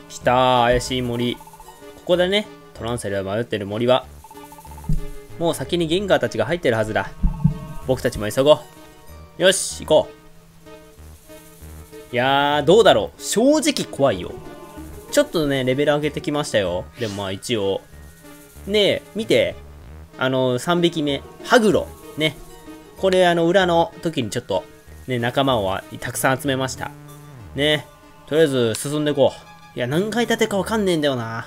来たー、怪しい森。ここだね。トランセルが迷ってる森は。もう先にゲンガーたちが入ってるはずだ。僕たちも急ごう。よし、行こう。いやー、どうだろう。正直怖いよ。ちょっとね、レベル上げてきましたよ。でもまあ一応。ねえ、見て。3匹目。ハグロ。ね。これ裏の時にちょっと、ね、仲間をたくさん集めました。ね。とりあえず進んでいこう。いや、何階建てかわかんねえんだよな。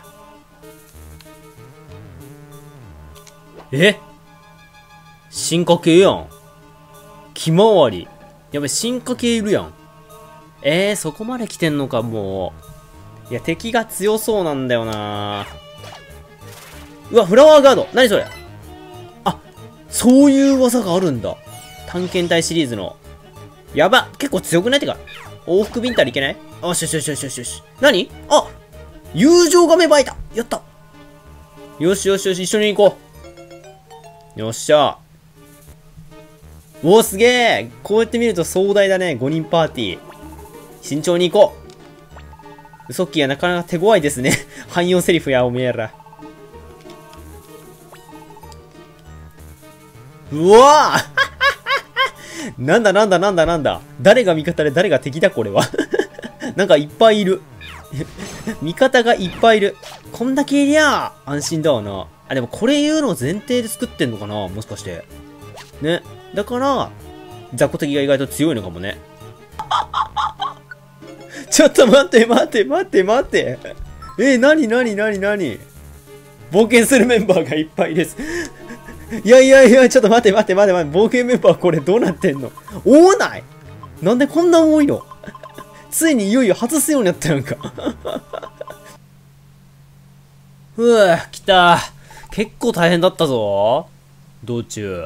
進化系やん。ひまわり。やべ、進化系いるやん。そこまで来てんのか、もう。いや、敵が強そうなんだよな。うわ、フラワーガード。何それ。あ、そういう技があるんだ。探検隊シリーズの。やば。結構強くない？てか、往復ビンタリいけない？よしよしよしよしよしよし。何？あ、友情が芽生えた。やった。よしよしよし、一緒に行こう。よっしゃ。おー、すげえ。こうやって見ると壮大だね。5人パーティー。慎重に行こう。ウソッキーはなかなか手強いですね。汎用セリフや、おめえら。うわーなんだなんだなんだなんだ。誰が味方で誰が敵だ、これは。なんかいっぱいいる。味方がいっぱいいる。こんだけいりゃ安心だわな。あ、でもこれ言うの前提で作ってんのかな、もしかして。ね。だから、雑魚敵が意外と強いのかもね。ちょっと待って待って待って待って。なになになになに。冒険するメンバーがいっぱいです。いやいやいや、ちょっと待って待って待って待って、冒険メンバーこれどうなってんの？多ない？なんでこんな多いの？ついにいよいよ外すようになったやんか。ふぅ、来た。結構大変だったぞ。道中。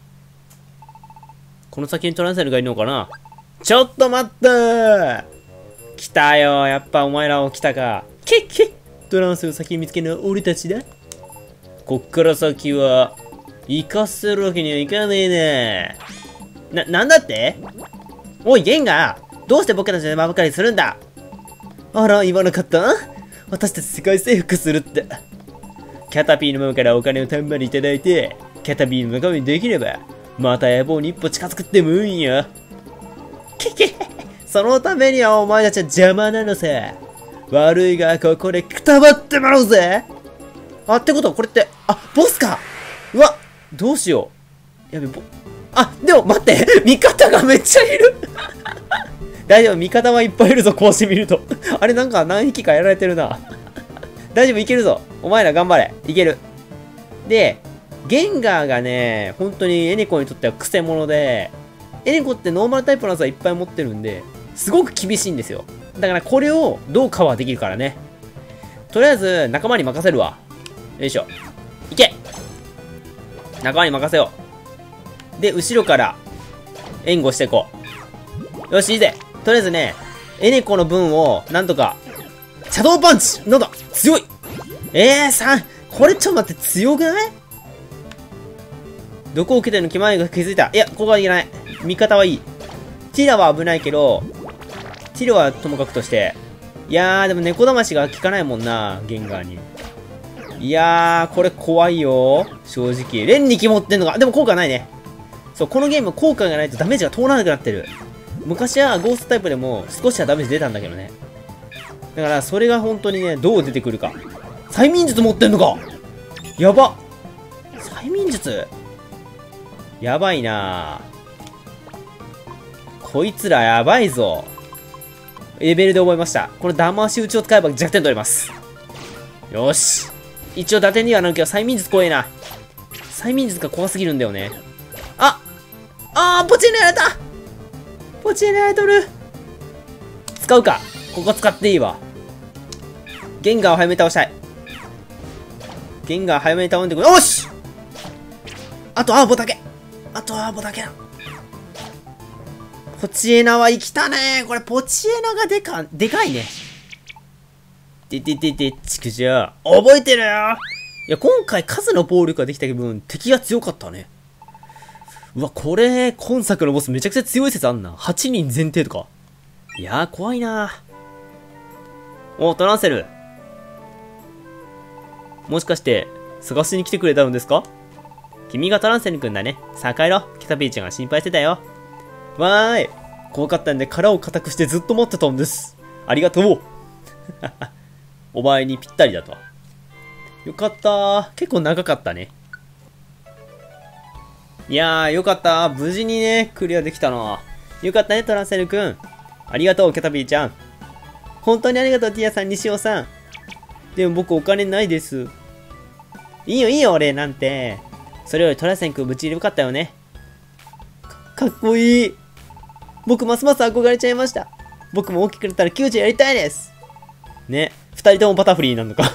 この先にトランセルがいるのかな？ちょっと待ったー。来たよ。やっぱお前らも来たか。けっけ。トランセル先に見つけるのは俺たちだ。こっから先は、行かせるわけにはいかねえね。なんだって？おい、ゲンガー。どうして僕たちの邪魔ばかりするんだ？あら、言わなかった？私たち世界征服するって。キャタピーのママからお金をたんまりいただいて、キャタピーの仲間にできれば、また野望に一歩近づくってもいいよ。けけ、そのためにはお前たちは邪魔なのさ。悪いが、ここでくたばってもらうぜ。あ、ってことはこれって、あ、ボスか。うわ、どうしよう。やべ、あ、でも待って、味方がめっちゃいる。大丈夫、味方はいっぱいいるぞ、こうして見ると。あれ、なんか何匹かやられてるな。大丈夫、いけるぞ。お前ら頑張れ。いける。で、ゲンガーがね、本当にエネコにとってはクセ者で、エネコってノーマルタイプの技いっぱい持ってるんで、すごく厳しいんですよ。だからこれをどうカバーできるからね。とりあえず、仲間に任せるわ。よいしょ。いけ！仲間に任せよう。で、後ろから援護していこう。よし、いいぜ。とりあえずね、エネコの分を、なんとか、シャドウパンチなんだ強いこれちょっと待って、強くない？どこを受けてるの？気前が気づいた。いや、ここはいけない。味方はいい。ティラは危ないけど、ティラはともかくとして。いやー、でも猫魂が効かないもんな、ゲンガーに。いやー、これ怖いよ。正直。連2機持ってんのが、でも効果ないね。そう、このゲーム効果がないとダメージが通らなくなってる。昔はゴーストタイプでも少しはダメージ出たんだけどね。だからそれが本当にね、どう出てくるか。催眠術持ってんのか？やば。催眠術やばいなぁ。こいつらやばいぞ。レベルで覚えました。この騙し討ちを使えば弱点取れます。よし。一応打点にはなるけど催眠術怖えな。催眠術が怖すぎるんだよね。ポチにやられた。ポチにやられとる。使うか。ここ使っていいわ。ゲンガーを早めに倒したい。ゲンガー早めに倒んでくれ。よし！あとアーボだけ。あとアーボだけだ。ポチエナは生きたね。これポチエナがでかいね。ちくじゃ。覚えてるよ。いや、今回数の暴力ができた分、敵が強かったね。うわ、これ、今作のボスめちゃくちゃ強い説あんな。8人前提とか。いやー、怖いなお、トランセル。もしかして、探しに来てくれたのですか？君がトランセル君だね。さあ帰ろう。キャタピーちゃんが心配してたよ。わーい。怖かったんで殻を固くしてずっと待ってたんです。ありがとう。お前にぴったりだと。よかったー。結構長かったね。いやー、よかったー。無事にね、クリアできたな。よかったね、トランセル君。ありがとう、キャタピーちゃん。本当にありがとう、ティアさん、西尾さん。でも僕お金ないです。いいよ、いいよ、俺なんて。それよりトラセン君ぶち入れよかったよね。かっこいい。僕ますます憧れちゃいました。僕も大きくなったら救助やりたいです。ね、二人ともバタフリーなのか。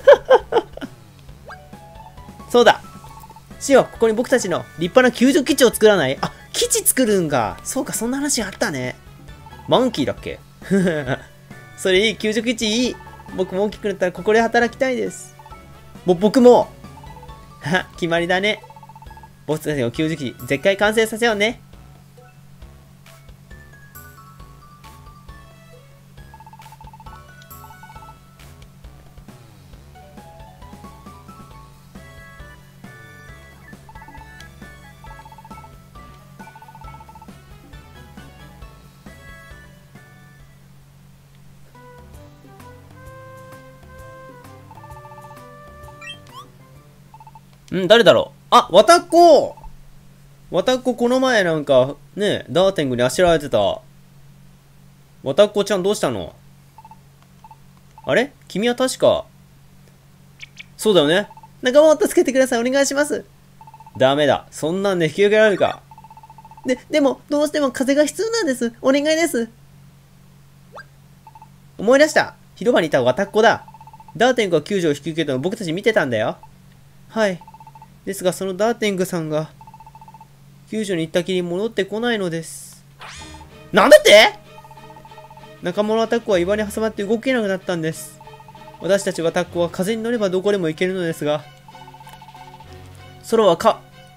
そうだ。シオ、ここに僕たちの立派な救助基地を作らない？あ、基地作るんか。そうか、そんな話あったね。マンキーだっけ？それいい、救助基地いい。僕も大きくなったらここで働きたいです。僕も。は、決まりだね。僕たちの救助基地、絶対完成させようね。誰だろう。あ、わたっここの前なんか、ね、ダーテングにあしらわれてた。わたっこちゃんどうしたの？あれ？君は確か。そうだよね。仲間を助けてください。お願いします。ダメだ。そんなんで引き受けられるか。でも、どうしても風が必要なんです。お願いです。思い出した。広場にいたわたっこだ。ダーテングが救助を引き受けたのを僕たち見てたんだよ。はい。ですが、そのダーテングさんが、救助に行ったきり戻ってこないのです。なんでって？仲間のアタックは岩に挟まって動けなくなったんです。私たちアタックは風に乗ればどこでも行けるのですが、空は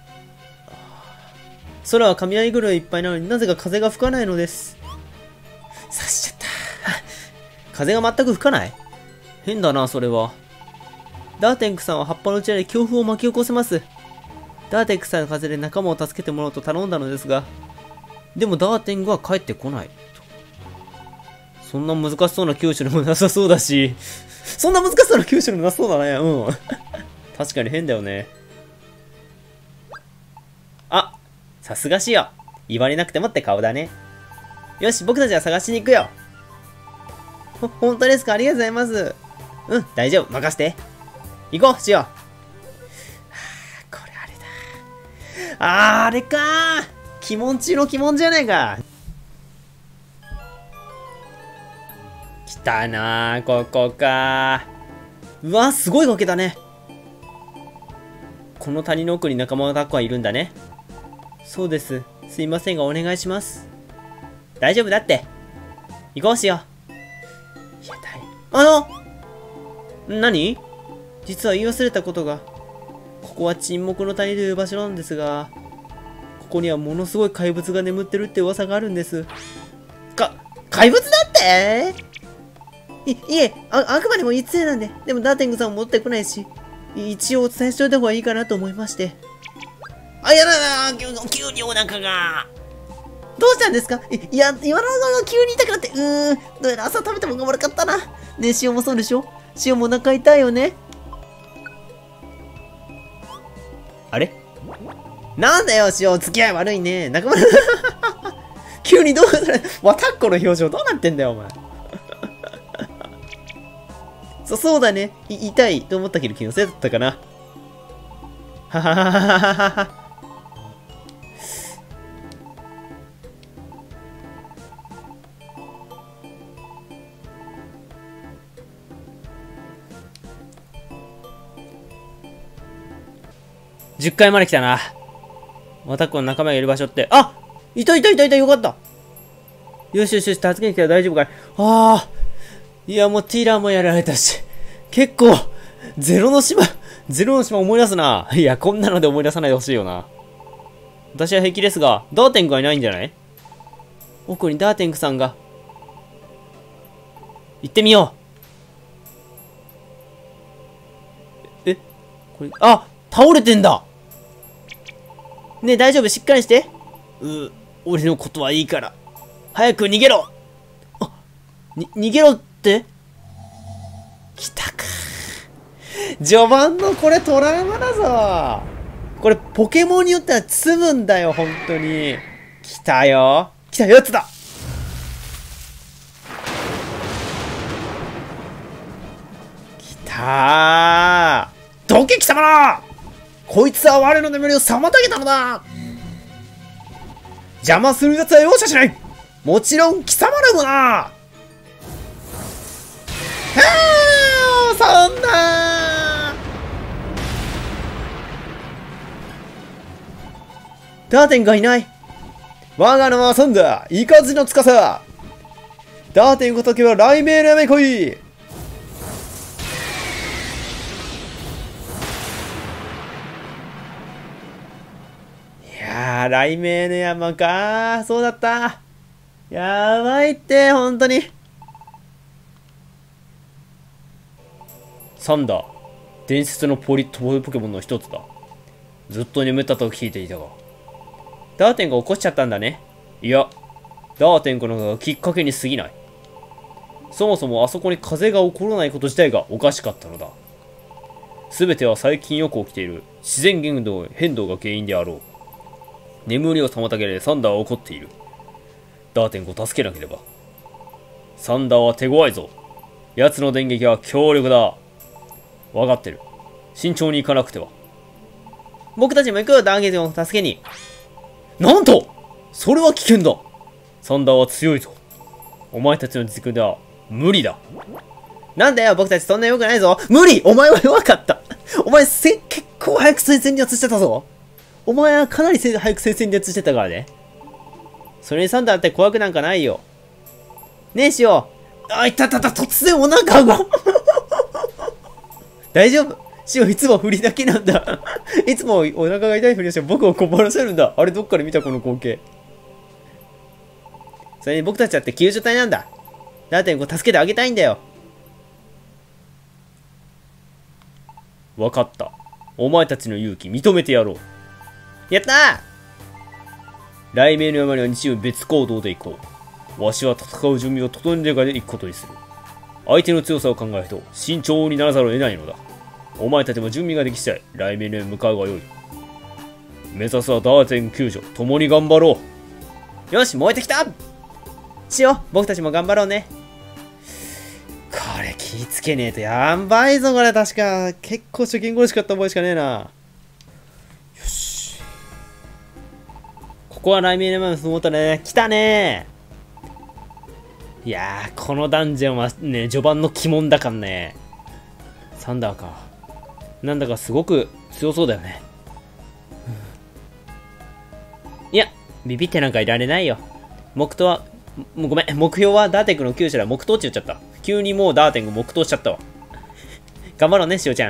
雷雲いっぱいなのになぜか風が吹かないのです。刺しちゃった。風が全く吹かない？変だな、それは。ダーテンクさんは葉っぱの力で強風を巻き起こせます。ダーテンクさんの風で仲間を助けてもらおうと頼んだのですが、でもダーテングは帰ってこない。そんな難しそうな救助でもなさそうだし、そんな難しそうな救助でもなさそうだね。うん。確かに変だよね。あ、さすがしよ。言われなくてもって顔だね。よし、僕たちは探しに行くよ。本当ですか？ありがとうございます。うん、大丈夫。任せて。行こう、しよう。これあれだ。あれかー。鬼門中の鬼門じゃないか。来たなー、ここかー。うわ、すごい崖だね。この谷の奥に仲間のタッコはいるんだね。そうです。すいませんがお願いします。大丈夫だって。行こうしよう。いや、何？実は言い忘れたことが。ここは沈黙の谷という場所なんですが、ここにはものすごい怪物が眠ってるって噂があるんです。怪物だって？いえ、あくまでも一例なんで。でもダーテングさんも持ってこないし、一応お伝えしておいた方がいいかなと思いまして。あ、やだな、急にお腹が。どうしたんですか？いや、岩のが急に痛くなって、どうやら朝食べたものが悪かったな。ねえ、塩もそうでしょ？塩もお腹痛いよね。あれ？なんだよ、塩、付き合い悪いね。仲間急にどうする？わたっこの表情どうなってんだよ、お前。そうだね。痛いと思ったけど気のせいだったかな。はははははは。10階まで来たな。わたっこの仲間がいる場所って。あ！いた、よかった。よし、助けに来たら大丈夫かい？いや、もうティーラーもやられたし。結構、ゼロの島思い出すな。いや、こんなので思い出さないでほしいよな。私は平気ですが、ダーテンクがいないんじゃない？奥にダーテンクさんが。行ってみよう。 これ、あ、倒れてんだ。ねえ、大丈夫？しっかりして。俺のことはいいから。早く逃げろ。あ、逃げろって？来たか。序盤のこれトラウマだぞ。これポケモンによっては積むんだよ、本当に。来たよ。来たやつだ。来たー。どけ貴様ら。こいつは我の眠りを妨げたのだ。邪魔する奴は容赦しない。もちろん貴様らもな。そんなダーテンがいない。我が名はサンダー、イカズの司。ダーテンごときは雷鳴のやめこい。いやー、雷鳴の山かー。そうだった。やばいって、ほんとに。サンダー、伝説のポケモンの一つだ。ずっと眠ったと聞いていたが。ダーテンが起こしちゃったんだね。いや、ダーテンこのがきっかけに過ぎない。そもそもあそこに風が起こらないこと自体がおかしかったのだ。すべては最近よく起きている自然変動が原因であろう。眠りを妨げられサンダーは怒っている。ダーテンを助けなければ。サンダーは手強いぞ。奴の電撃は強力だ。わかってる。慎重に行かなくては。僕たちも行くよ、ダーゲージを助けに。なんとそれは危険だ。サンダーは強いぞ。お前たちの実力では無理だ。なんだよ、僕たちそんな弱くないぞ。無理。お前は弱かった。お前結構早く戦略してたぞ。お前はかなり早く戦略してたからね。それにサンダーって怖くなんかないよ。ねえ、しよう。あ、いたたた、突然お腹が。大丈夫。シオいつも振りだけなんだ。いつもお腹が痛いふりをして僕を困らせるんだ。あれどっから見たこの光景。それに僕たちだって救助隊なんだ。ダーテンを助けてあげたいんだよ。わかった。お前たちの勇気認めてやろう。やったー。雷鳴の山には日曜別行動で行こう。わしは戦う準備を整えてから行くことにする。相手の強さを考えると慎重にならざるを得ないのだ。お前たちも準備ができ次第雷鳴のへ向かうがよい。目指すはダーテン救助、共に頑張ろう。よし、燃えてきた。しよう、僕たちも頑張ろうね。これ気ぃつけねえとやばいぞ、これ。確か結構初見殺しかった覚えしかねえな。よし、ここは雷鳴の山のふもとね。来たね。いやー、このダンジョンはね、序盤の鬼門だからね。サンダーか。なんだかすごく強そうだよね。いや、ビビってなんかいられないよ。ごめん、目標はダーテンクの救助だ。黙祷って言っちゃった。急にもうダーテンク黙祷しちゃったわ。頑張ろうね、しおちゃん。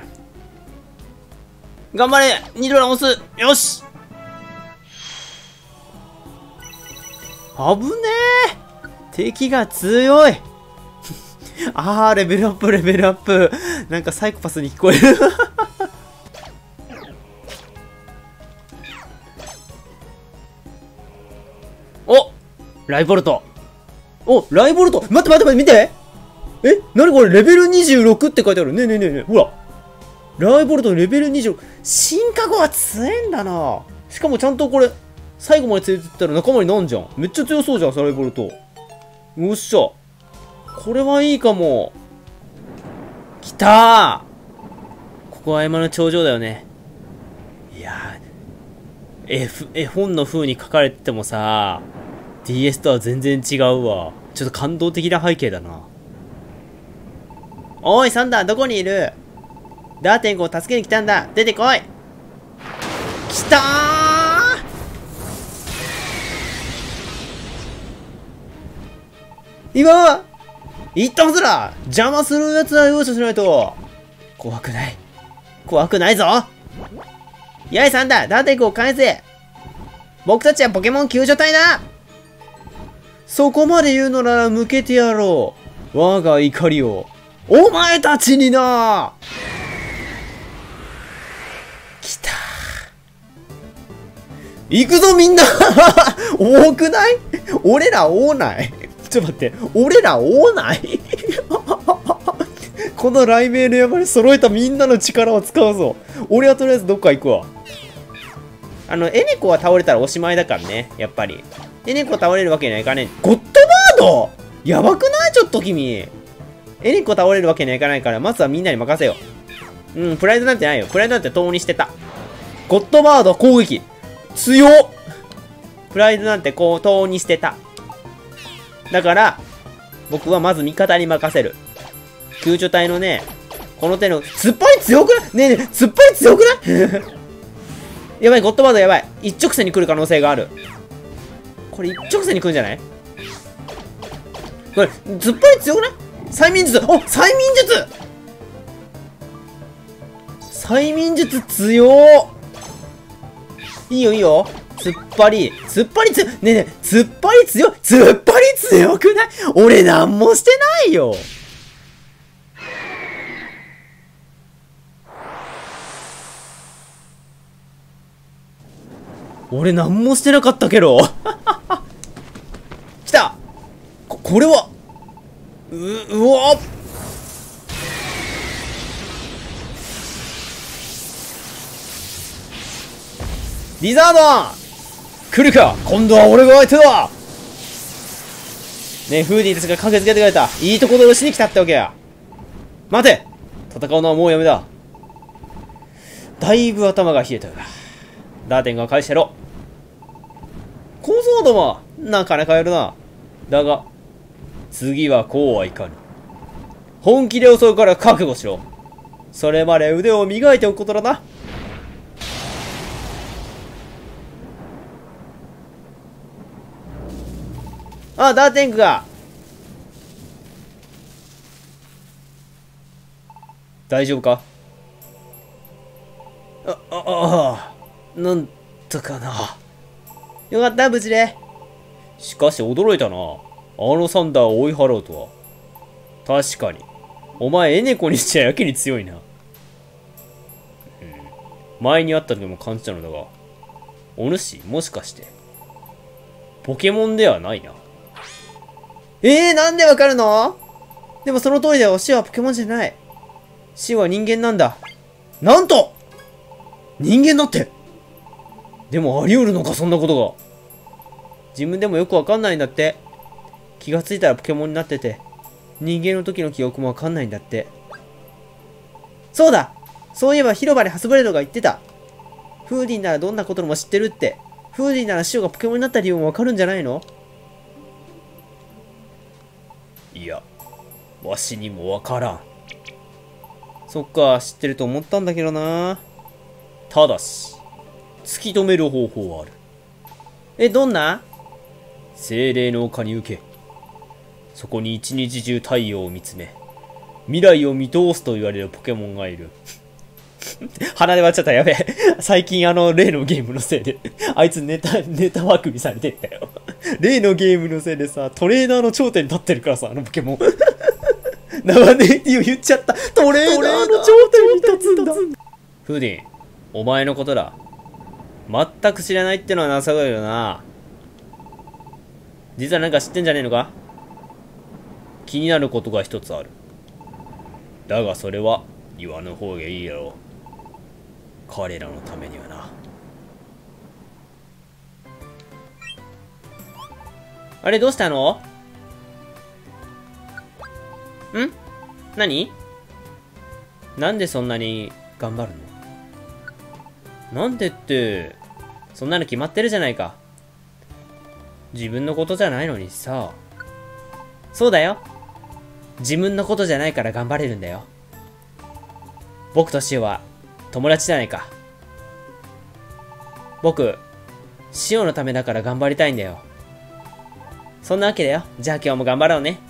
頑張れ！ニドラ押す！よし！危ねえ！敵が強い。あー、レベルアップ、レベルアップ。なんかサイコパスに聞こえる。お！ライボルト。お、ライボルト。待って、見て。え？なにこれ、レベル26って書いてある。ねえねえねえねえ。ほら。ライボルトレベル26。進化後は強えんだな。しかもちゃんとこれ、最後まで連れてったら仲間になんじゃん。めっちゃ強そうじゃん、ライボルト。よっしゃ。これはいいかも。来たー。ここは山の頂上だよね。いやー、絵本の風に書かれててもさ、DS とは全然違うわ。ちょっと感動的な背景だな。おい、サンダー、どこにいる？ダーテンクを助けに来たんだ。出てこい。来たー。今言ったはずだ。邪魔するやつは容赦しないと。怖くない。怖くないぞ。やい、サンダー、ダーテンクを返せ。僕たちはポケモン救助隊だ。そこまで言うのなら向けてやろう。我が怒りを。お前たちにな。 行くぞみんな多くない？俺ら多ない？ちょっと待って。俺ら多ないこの雷鳴の山に揃えたみんなの力を使うぞ。俺はとりあえずどっか行くわ。エネコは倒れたらおしまいだからね。やっぱり。エネコ倒れるわけにはいかねえ。ゴッドバードやばくない？ちょっと君。エネコ倒れるわけにはいかないから、まずはみんなに任せよう。うん、プライドなんてないよ。プライドなんて遠にしてた。ゴッドバード攻撃強っ。プライドなんてこう遠にしてた。だから、僕はまず味方に任せる。救助隊のね、この手の、突っ張り強くない？ねえねえ、突っ張り強くないやばい、ゴッドバードやばい。一直線に来る可能性がある。これ一直線に来るんじゃない？これ、突っ張り強くない？催眠術！お！催眠術！催眠術強ー！いいよいいよ。突っ張り強い。ねえねえ、突っ張り強い。突っ張り強くない？俺なんもしてないよ。俺なんもしてなかったけど。来た！これは、うわっ！リザードン来るか！今度は俺が相手だ！ねえ、フーディーたちが駆けつけてくれた。いいところをしに来たってわけや。待て！戦うのはもうやめだ。だいぶ頭が冷えたようだ。ダーテンが返してろ。小僧ども、なかなかやるな。だが、次はこうはいかぬ。本気で襲うから覚悟しろ。それまで腕を磨いておくことだな。あ、ダーテンクが。大丈夫か？なんとかな。よかった、無事で。しかし驚いたな。あのサンダーを追い払うとは。確かに。お前、エネコにしちゃやけに強いな。前に会った時も感じたのだが、お主、もしかして、ポケモンではないな。なんでわかるの？でもその通りだよ。シオはポケモンじゃない。シオは人間なんだ。なんと！人間だって！でもあり得るのか、そんなことが。自分でもよくわかんないんだって。気がついたらポケモンになってて、人間の時の記憶もわかんないんだって。そうだ！そういえば広場でハスブレードが言ってた。フーディンならどんなことも知ってるって。フーディンならシオがポケモンになった理由もわかるんじゃないの？いや、わしにもわからん。そっか、知ってると思ったんだけどな。ただし、突き止める方法はある。どんな？精霊の丘に受け。そこに一日中太陽を見つめ、未来を見通すと言われるポケモンがいる。鼻で割っちゃった。やべえ。最近例のゲームのせいで、あいつネタワークにされてったよ。例のゲームのせいでさ、トレーナーの頂点に立ってるからさ、あのポケモン。生ネイティブ言っちゃった。トレーナーの頂点に立つんだ。フーディン、お前のことだ。全く知らないってのはなさそうだよな。実はなんか知ってんじゃねえのか？気になることが一つある。だがそれは言わぬ方がいいやろう。彼らのためにはな。あれどうしたの？何？なんでそんなに頑張るの？なんでって、そんなの決まってるじゃないか。自分のことじゃないのにさ。そうだよ。自分のことじゃないから頑張れるんだよ。僕とシオは友達じゃないか。僕、シオのためだから頑張りたいんだよ。そんなわけだよ。じゃあ今日も頑張ろうね。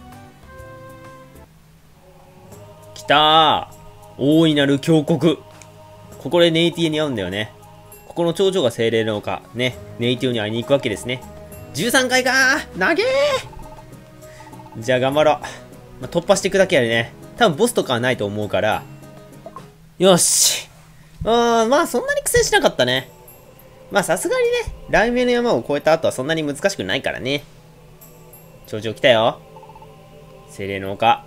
きたー。大いなる峡谷。ここでネイティに会うんだよね。ここの頂上が精霊の丘。ね。ネイティに会いに行くわけですね。13回かー。投げー。じゃあ頑張ろう。突破していくだけやでね。多分ボスとかはないと思うから。よし。まあそんなに苦戦しなかったね。 まあさすがにね、雷鳴の山を越えた後はそんなに難しくないからね。頂上来たよ。精霊の丘。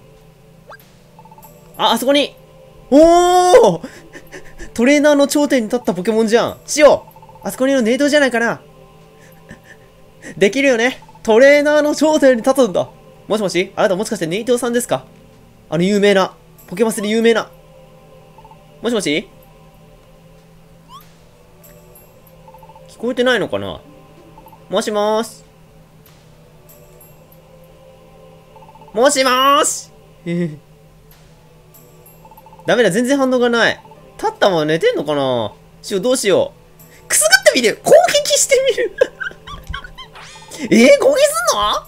あそこにおートレーナーの頂点に立ったポケモンじゃん。シオあそこにいるネイトじゃないかな。できるよね。トレーナーの頂点に立つんだ。もしもしあなたもしかしてネイトさんですか？有名な。ポケマスで有名な。もしもし聞こえてないのかな？もしもーし。もしもーしダメだ、全然反応がない。立ったまま寝てんのかな？どうしよう。くすぐってみる。攻撃してみる攻撃すんの？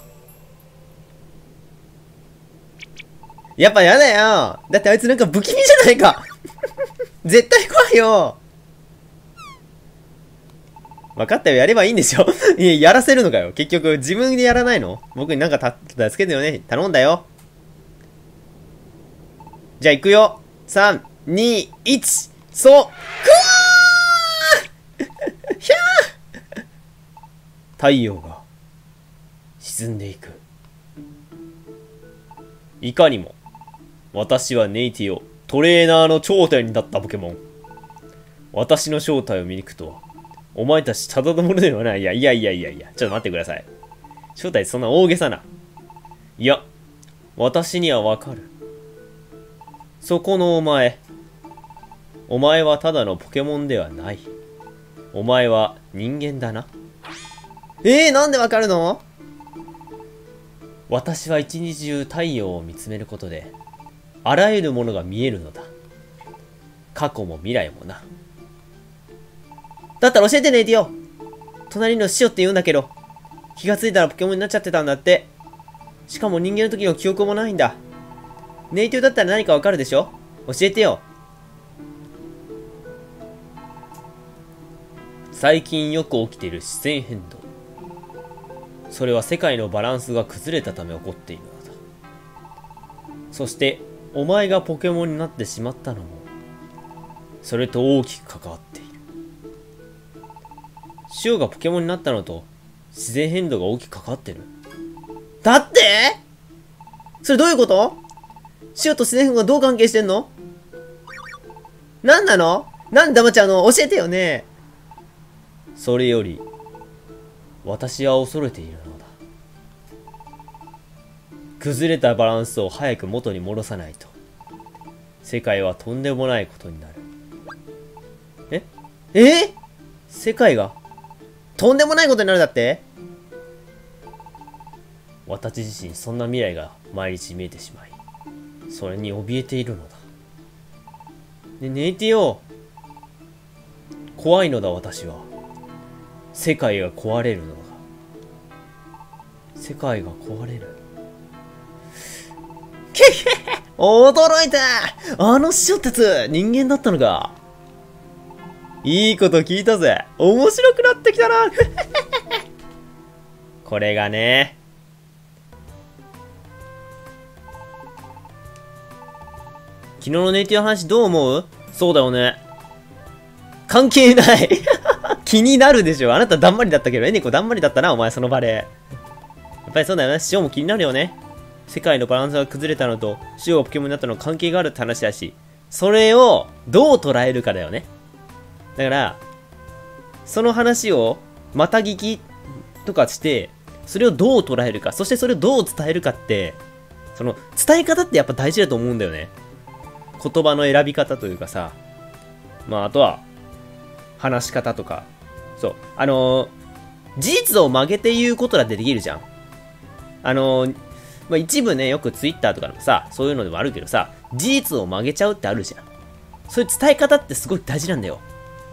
やっぱやだよ。だってあいつなんか不気味じゃないか絶対怖いよ。分かったよ、やればいいんでしょやらせるのかよ。結局、自分でやらないの？僕になんか助けてよね。頼んだよ。じゃあ行くよ。3、2、1、そう。くわーひゃー太陽が沈んでいく。いかにも、私はネイティオ、トレーナーの頂点に立ったポケモン。私の正体を見に行くとは、お前たちただのものではない。いや、ちょっと待ってください。正体そんな大げさな。いや、私にはわかる。そこのお前。お前はただのポケモンではない。お前は人間だな。なんでわかるの？私は一日中太陽を見つめることで、あらゆるものが見えるのだ。過去も未来もな。だったら教えてね、ディオ。隣のシオって言うんだけど、気がついたらポケモンになっちゃってたんだって。しかも人間の時の記憶もないんだ。ネイティオだったら何かわかるでしょ？教えてよ。最近よく起きている自然変動。それは世界のバランスが崩れたため起こっているのだ。そして、お前がポケモンになってしまったのも、それと大きく関わっている。シオがポケモンになったのと、自然変動が大きく関わってる？だって？それどういうこと？シオと自然変動がどう関係してんの？なんなの？なんで黙っちゃうの？教えてよね。それより、私は恐れているのだ。崩れたバランスを早く元に戻さないと、世界はとんでもないことになる。世界がとんでもないことになるだって？私自身そんな未来が毎日見えてしまい、それに怯えているのだ。ネイティオ、怖いのだ私は。世界が壊れるのだ。世界が壊れる。けへへ、驚いた。あの師匠ってつ人間だったのか。いいこと聞いたぜ。面白くなってきたなこれがね、昨日のネイティブの話どう思う？そうだよね。関係ない気になるでしょ。あなただんまりだったけど、エネコだんまりだったな、お前その場で。やっぱりそうだよね。シオも気になるよね。世界のバランスが崩れたのと、シオがポケモンになったの関係があるって話だし、それをどう捉えるかだよね。だから、その話をまた聞きとかして、それをどう捉えるか、そしてそれをどう伝えるかって、その伝え方ってやっぱ大事だと思うんだよね。言葉の選び方というかさ、まああとは、話し方とか、そう、事実を曲げて言うことだってできるじゃん。まあ、一部ね、よくツイッターとかのさ、そういうのでもあるけどさ、事実を曲げちゃうってあるじゃん。そういう伝え方ってすごい大事なんだよ。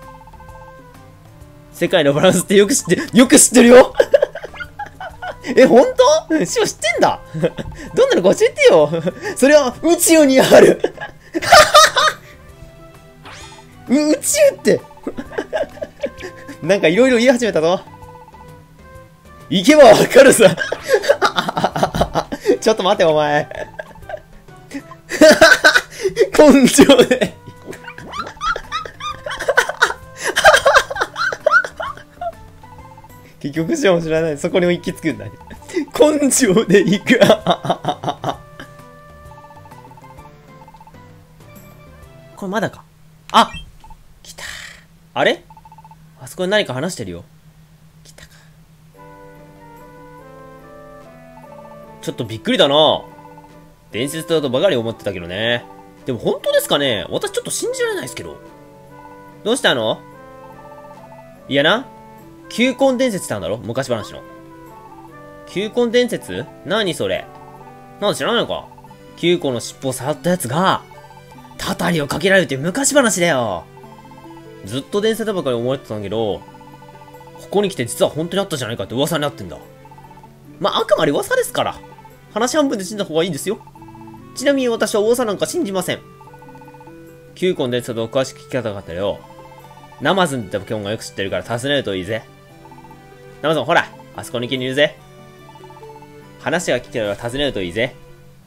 世界のバランスってよく知ってるよ本当？シオ知ってんだどんなのか教えてよそれは宇宙にある宇宙ってなんかいろいろ言い始めたぞ。行けばわかるさちょっと待てお前根性で結局しよう知らない。そこにも行き着くんだね。根性で行く。これまだか。あ、来た。あれあそこに何か話してるよ。来たか。ちょっとびっくりだな。伝説だとばかり思ってたけどね。でも本当ですかね？私ちょっと信じられないですけど。どうしたの？いやな。球根伝説ってあるんだろ？昔話の。球根伝説？何それ？なんで知らないのか？球根の尻尾を触ったやつが、たたりをかけられるっていう昔話だよ。ずっと伝説ばかり思ってたんだけど、ここに来て実は本当にあったじゃないかって噂になってんだ。まあ、あくまで噂ですから。話半分で死んだ方がいいんですよ。ちなみに私は噂なんか信じません。球根伝説を詳しく聞き方があったよ。ナマズンってポケモンがよく知ってるから尋ねるといいぜ。ナマズン、ほら、あそこにいるぜ。話が聞けたら尋ねるといいぜ。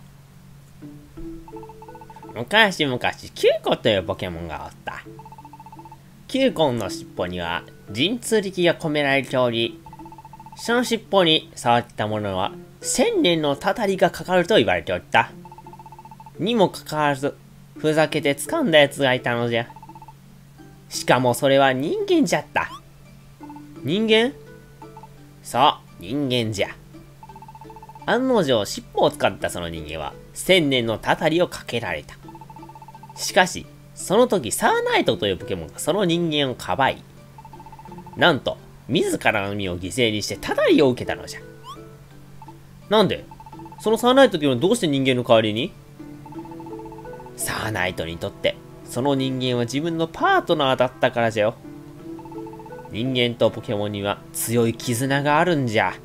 昔々、キュウコというポケモンがおった。キュウコンの尻尾には神通力が込められており、その尻尾に触ったものは1000年のたたりがかかると言われておった。にもかかわらず、ふざけて掴んだ奴がいたのじゃ。しかもそれは人間じゃった。人間？そう、人間じゃ。案の定、尻尾を使ったその人間は、1000年のたたりをかけられた。しかし、その時、サーナイトというポケモンがその人間をかばい、なんと、自らの身を犠牲にしてたたりを受けたのじゃ。なんで？そのサーナイトというのはどうして人間の代わりに？サーナイトにとって、その人間は自分のパートナーだったからじゃよ。人間とポケモンには強い絆があるんじゃ。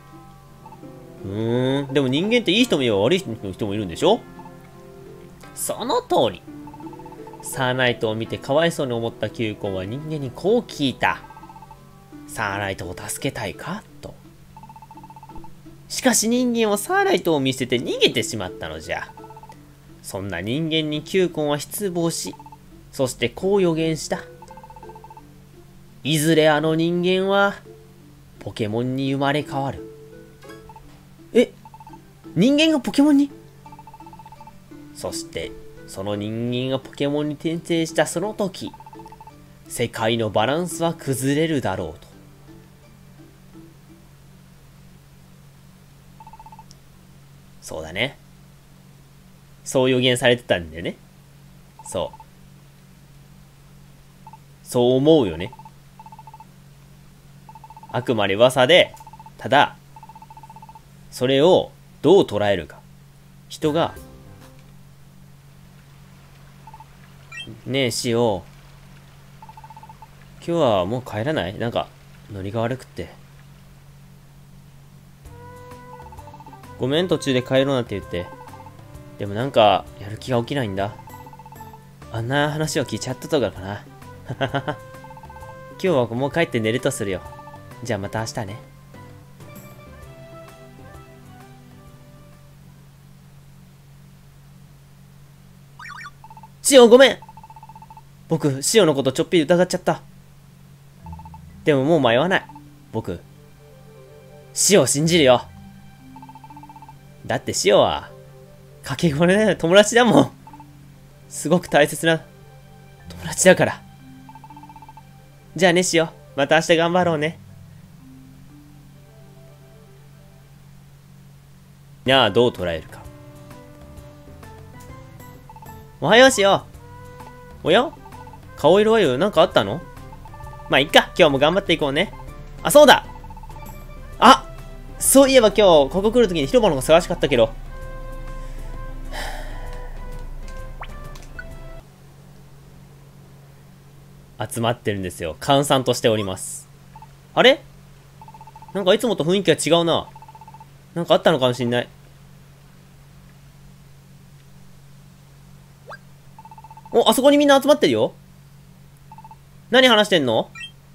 でも人間っていい人もいれば悪い人もいるんでしょ？その通り。サーナイトを見てかわいそうに思ったキュウコンは人間にこう聞いた。サーナイトを助けたいかと。しかし人間はサーナイトを見捨てて逃げてしまったのじゃ。そんな人間にキュウコンは失望し、そしてこう予言した。いずれあの人間は、ポケモンに生まれ変わる。え？人間がポケモンに？そして、その人間がポケモンに転生したその時、世界のバランスは崩れるだろうと。そうだね。そう予言されてたんだよね。そう。そう思うよね。あくまで噂で、ただ、それをどう捉えるか。人が、ねえ、シオ、今日はもう帰らない？なんか、ノリが悪くって。ごめん、途中で帰ろうなんて言って。でもなんか、やる気が起きないんだ。あんな話を聞いちゃったとかかな。今日はもう帰って寝るとするよ。じゃあまた明日ね。シオンごめん！僕、シオンのことちょっぴり疑っちゃった。でももう迷わない。僕、シオンを信じるよ。だってシオンは、かけがえの友達だもん。すごく大切な友達だから。じゃあね、シオン。また明日頑張ろうね。じゃあ、どう捉えるか。おはよう、シオン。おや？顔色はよ、なんかあったの？まあ、いっか。今日も頑張っていこうね。あ、そうだ！あ！そういえば今日、ここ来るときに広場の方が忙しかったけど。集まってるんですよ。閑散としております。あれ？なんかいつもと雰囲気が違うな。なんかあったのかもしんない。お、あそこにみんな集まってるよ。何話してんの？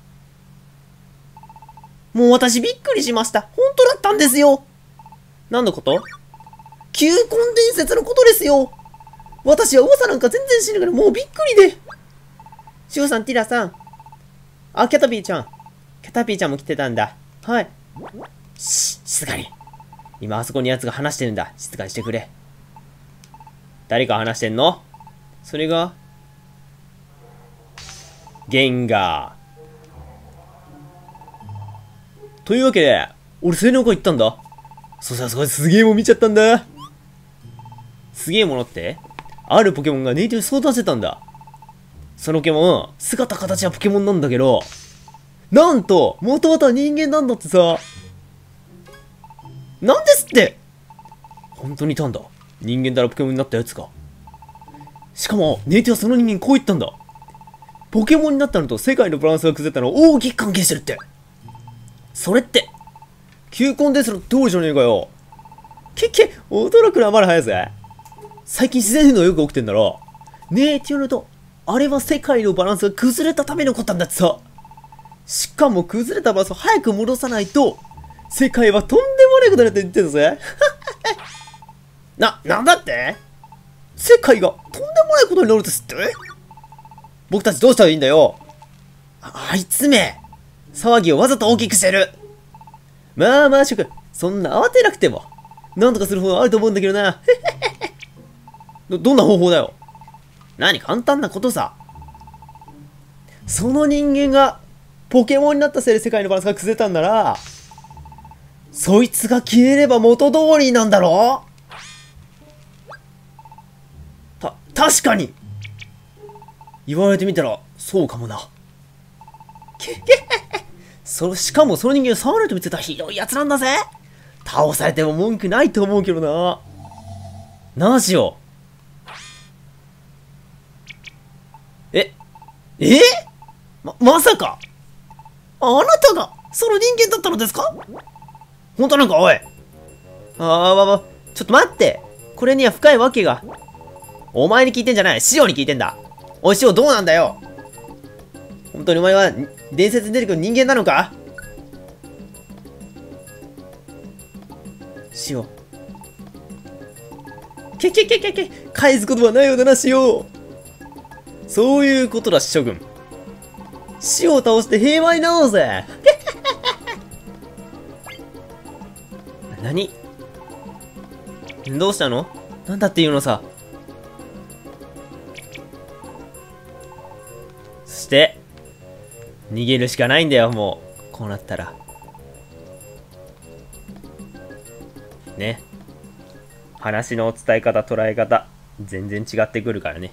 もう私びっくりしました。本当だったんですよ。何のこと？球根伝説のことですよ。私は噂なんか全然知らないからもうびっくりで。シオさん、ティラさん。あ、キャタピーちゃん。キャタピーちゃんも来てたんだ。 はい。静かに。今あそこに奴が話してるんだ。静かにしてくれ。誰か話してんの？それがゲンガー。というわけで、俺青年会行ったんだ。そしたらそこですげえもん見ちゃったんだ。すげえものって、あるポケモンがネイティブ相談してたんだ。そのポケモン、姿形はポケモンなんだけど、なんと、元々は人間なんだってさ。なんですって。本当にいたんだ。人間だらポケモンになったやつが。しかも、ネイティはその人間こう言ったんだ。ポケモンになったのと世界のバランスが崩れたのは大きく関係してるって。それって、球根ですら通りじゃねえかよ。驚くのはまだ早いぜ。最近自然変動よく起きてんだろ。ネイティのと、あれは世界のバランスが崩れたために起こったんだってさ。しかも崩れたバランスを早く戻さないと、世界はとんでもないことになって言ってるぜ。なんだって？世界がとんでもないことになるですって？僕たちどうしたらいいんだよ。あいつめ、騒ぎをわざと大きくしてる。まあ、諸君、そんな慌てなくても、なんとかする方法あると思うんだけどな。どんな方法だよ。簡単なことさ。その人間が、ポケモンになったせいで世界のバランスが崩れたんなら、そいつが消えれば元通りなんだろ？確かに！言われてみたら、そうかもな。しかもその人間を触ると見せたひどいやつなんだぜ。倒されても文句ないと思うけどな。なあしよう。まさかあなたがその人間だったのですか？本当なんかおい。ちょっと待って。これには深いわけが。お前に聞いてんじゃない。シオに聞いてんだ。おいシオどうなんだよ。本当にお前は伝説に出てくる人間なのか？シオ。返すことはないようだな、シオ。そういうことだ、諸君。シオを倒して平和になろうぜ。何？どうしたの？なんだっていうのさ。そして、逃げるしかないんだよ、もう。こうなったら。ね。話の伝え方、捉え方、全然違ってくるからね。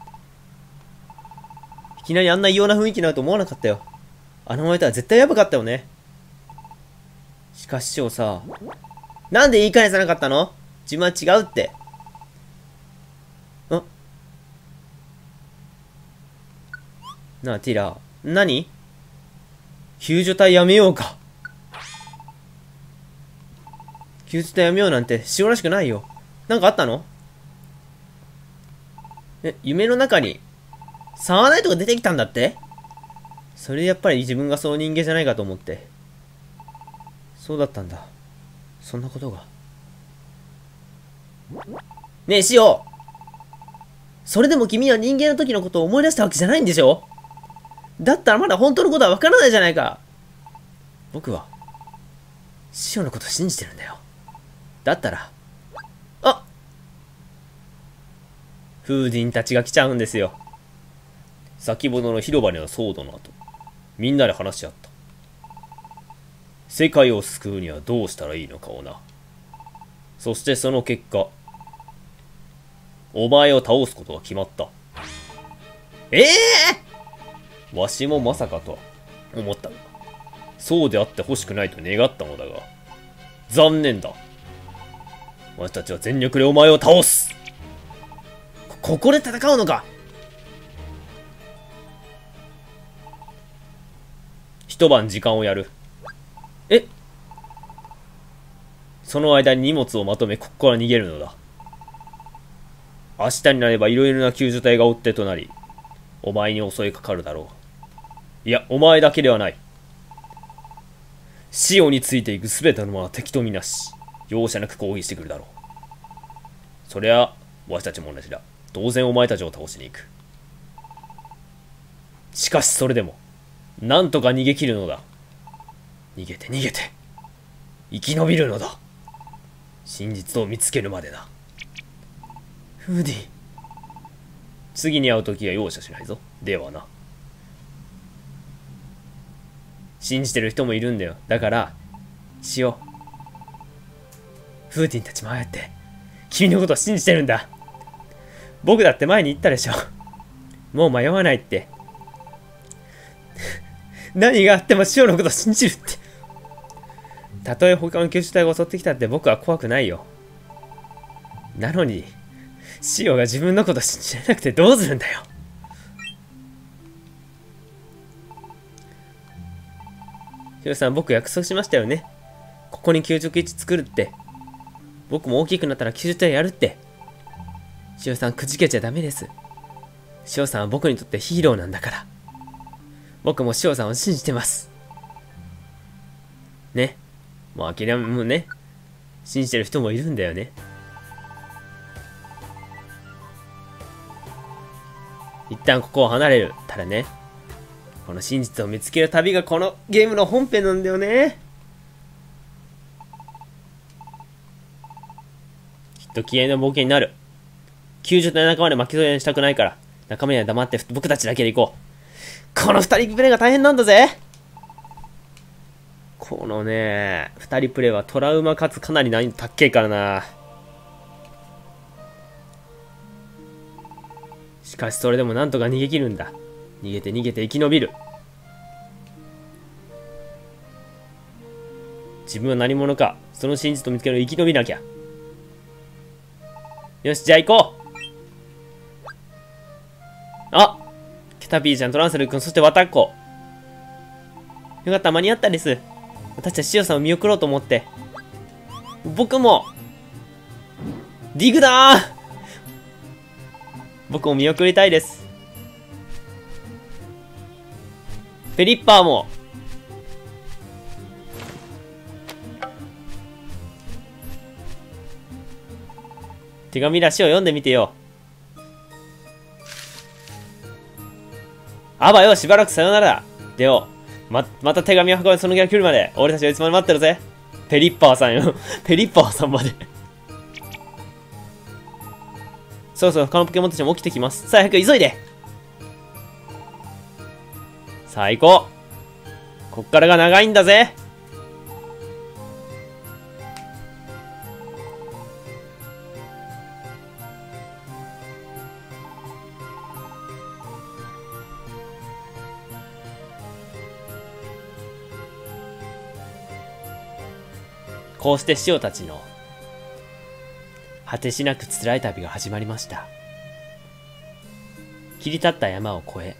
いきなりあんな異様な雰囲気になると思わなかったよ。あのままいたら絶対やばかったよね。しかし師匠さ、なんで言い返さなかったの？自分は違うって。なあ、ティラ。何？救助隊やめようか。救助隊やめようなんてしおらしくないよ。なんかあったの？夢の中に、サワナイトが出てきたんだって？それでやっぱり自分がその人間じゃないかと思って。そうだったんだ。そんなことが。ねえ、シオ！それでも君は人間の時のことを思い出したわけじゃないんでしょ？だったらまだ本当のことはわからないじゃないか。僕は、シオのことを信じてるんだよ。だったら、風神たちが来ちゃうんですよ。先ほどの広場での騒動の後、みんなで話し合った。世界を救うにはどうしたらいいのかをな。そしてその結果、お前を倒すことが決まった。わしもまさかとは思ったが、そうであってほしくないと願ったのだが、残念だ。私たちは全力でお前を倒す。ここで戦うのか。一晩時間をやる。その間に荷物をまとめここから逃げるのだ。明日になればいろいろな救助隊が追ってとなり、お前に襲いかかるだろう。いや、お前だけではない。シオについていくすべての者は敵とみなし、容赦なく攻撃してくるだろう。そりゃ、私たちも同じだ。当然お前たちを倒しに行く。しかしそれでも、なんとか逃げ切るのだ。 逃げて逃げて。生き延びるのだ。真実を見つけるまでだ。フーディ。次に会う時は容赦しないぞ。ではな。信じてる人もいるんだよ。だから、しよう。フーディンたちもああやって、君のことを信じてるんだ。僕だって前に言ったでしょ。もう迷わないって。何があってもシオのことを信じるって。たとえ他の救出隊が襲ってきたって僕は怖くないよ。なのに、シオが自分のこと信じられなくてどうするんだよ。シオさん、僕約束しましたよね。ここに救助基地作るって。僕も大きくなったら救助隊やるって。シオさん、くじけちゃダメです。シオさんは僕にとってヒーローなんだから。僕もシオさんを信じてます。ね。もう諦め、もうね。信じてる人もいるんだよね。一旦ここを離れる。ただね。この真実を見つける旅がこのゲームの本編なんだよね。きっと気合の冒険になる。救助隊の仲間で巻き添えにしたくないから。仲間には黙って僕たちだけで行こう。この二人プレイが大変なんだぜ。このね、二人プレイはトラウマかつかなり難易度高いからな。しかしそれでもなんとか逃げ切るんだ。逃げて逃げて生き延びる。自分は何者か、その真実を見つける生き延びなきゃ。よし、じゃあ行こう。あ、ケタピーちゃん、トランセル君、そしてワタッコ。よかった、間に合ったです。私たちシオさんを見送ろうと思って。僕も、ディグだー。僕も見送りたいです。フェリッパーも。手紙だしを読んでみてよ。あばよ、しばらくさよなら。でよ、また手紙を運べ、その日が来るまで、俺たちはいつまで待ってるぜ。ペリッパーさんよ。ペリッパーさんまで。そろそろ他のポケモンたちも起きてきます。さあ、早く急いで。さあ、行こう。こっからが長いんだぜ。こうしてシオたちの果てしなく辛い旅が始まりました。切り立った山を越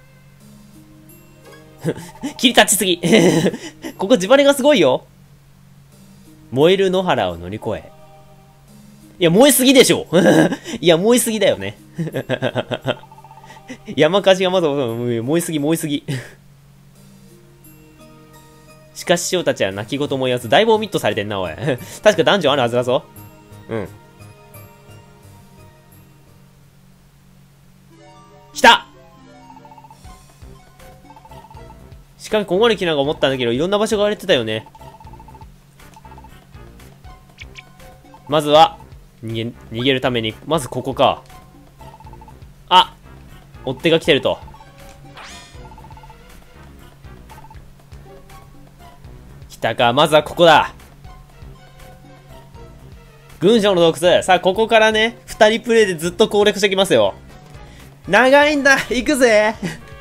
え切り立ちすぎここ地割れがすごいよ。燃える野原を乗り越え、いや燃えすぎでしょいや燃えすぎだよね山火事がまだ燃えすぎ燃えすぎしかしシオたちは泣き言も言わず、だいぶオミットされてんな、おい。確かダンジョンあるはずだぞ。うん。来た！しかもここまで来なが思ったんだけど、いろんな場所が割れてたよね。まずは、逃げるために、まずここか。あ！追っ手が来てると。来たか、まずはここだ。群青の洞窟。さあ、ここからね、二人プレイでずっと攻略してきますよ。長いんだ、行くぜ